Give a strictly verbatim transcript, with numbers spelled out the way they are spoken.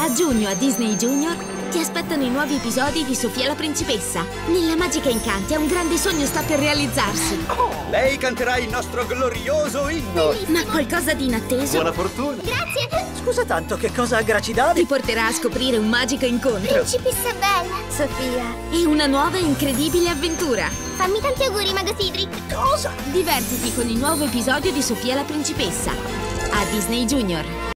A giugno a Disney Junior ti aspettano i nuovi episodi di Sofia la principessa. Nella Magica Incanti un grande sogno sta per realizzarsi. Lei canterà il nostro glorioso inno. Ma qualcosa di inatteso Buona fortuna. Grazie! Scusa tanto, che cosa aggracidavi? ti porterà a scoprire un magico incontro Principessa bella! Sofia! e una nuova e incredibile avventura. Fammi tanti auguri, Mago Cedric! Cosa? Divertiti con il nuovo episodio di Sofia la principessa a Disney Junior.